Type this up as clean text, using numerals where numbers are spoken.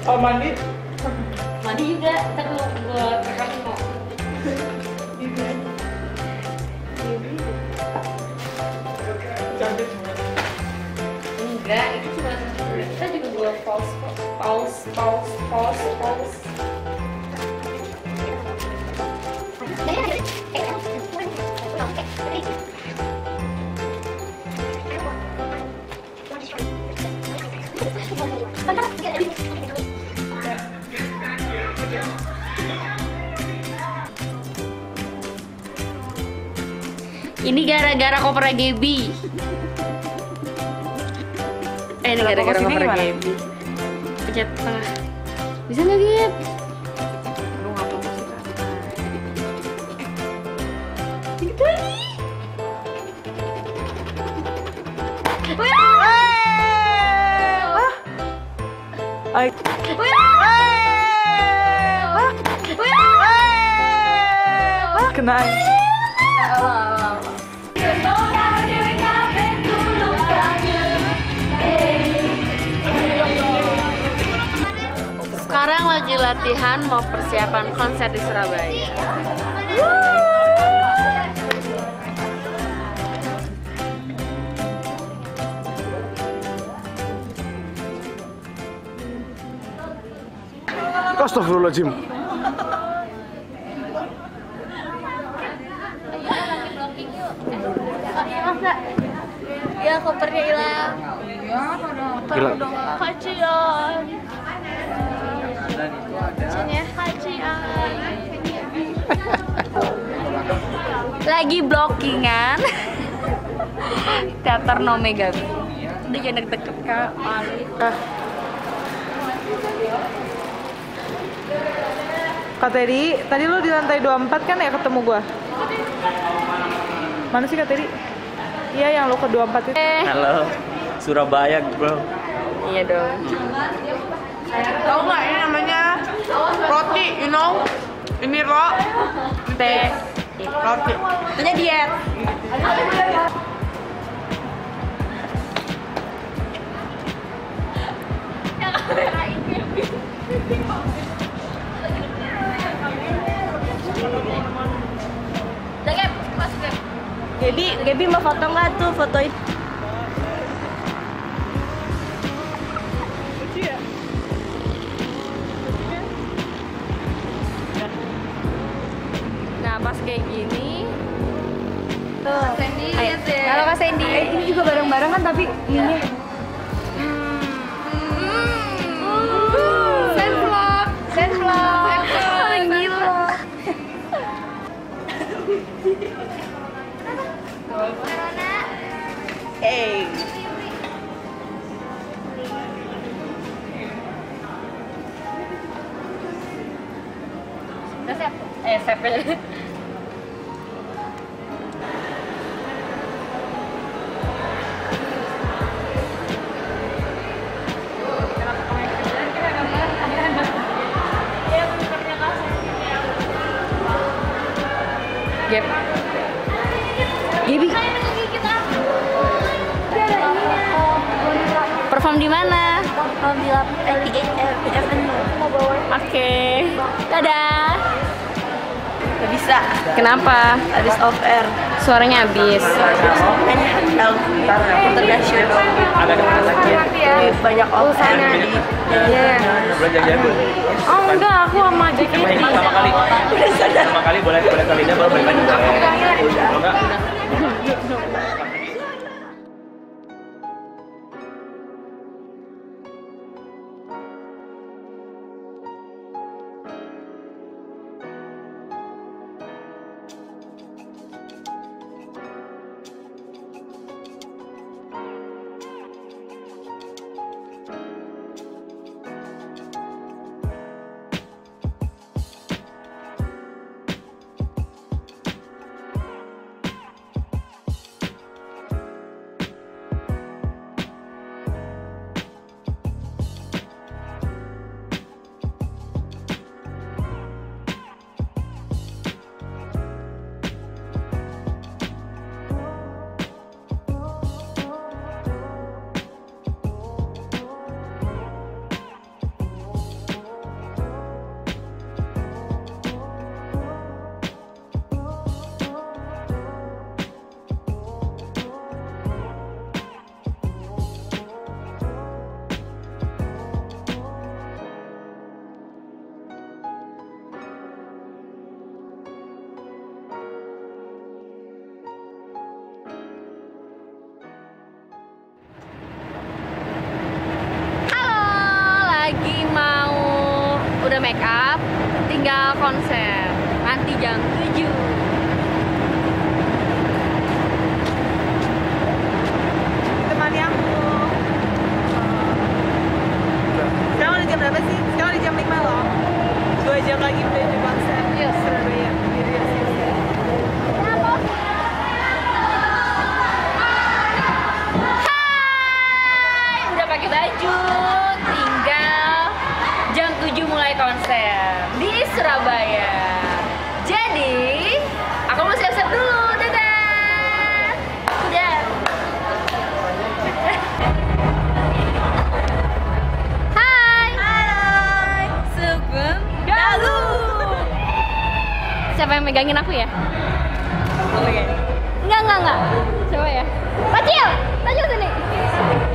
Oh mandi? Mandi juga, ntar gue tekanin kok. Cantik semua. Enggak, itu cuma kita juga gue pause. Ini gara-gara kopernya Gaby. Ini gara-gara kopernya Gaby. Pencet tengah. Bisa nggak, Gib? Lu nggak mau sih? Gitu lagi. Ay. Kena. Sekarang lagi latihan mau persiapan konser di Surabaya. Astagfirullahaladzim. Ya kopernya hilang. Hilang. Kacian. Kacian. Lagi blockingan. Teater Nome Gaby. Udah jangan deket-deket Kak. Kak tadi lu di lantai 24 kan ya ketemu gua? Mana sih Kak Teddy? Iya yang lu ke 24 itu. Halo, Surabaya bro. Iya dong. Tahu nggak ini namanya roti, you know? Ini Teh. roti. Punya diet. Gaby mau foto nggak tuh fotoin? Nah pas kayak gini tuh Sandy lihat ya. Kalau Kak Sandy ini juga bareng-bareng kan tapi ini Senvlog gila. Sep. Gap. Gaby. Perform di mana? Perform di 88 Avenue. Oke. Dadah. Gak bisa. Kenapa? Habis off air. Suaranya habis. Kan tahu internasional. Banyak offline di. Iya. Oh enggak, aku sama JKT. Pertama kali boleh kalinya baru balik lagi. Kalau enggak. tinggal konser nanti jam 7. Temani aku. Sekarang udah jam berapa sih? Sekarang udah jam 5 loh. 2 jam lagi menuju konser. Yes. Surabaya. Hai, udah pakai baju, tinggal jam 7 mulai konser di Surabaya. Jadi, aku mau siap-siap dulu. Dadah. Udah. Hai. Hai. Sugeng Dalu. Siapa yang megangin aku ya? Oke. Enggak. Siapa ya? Pacil sini.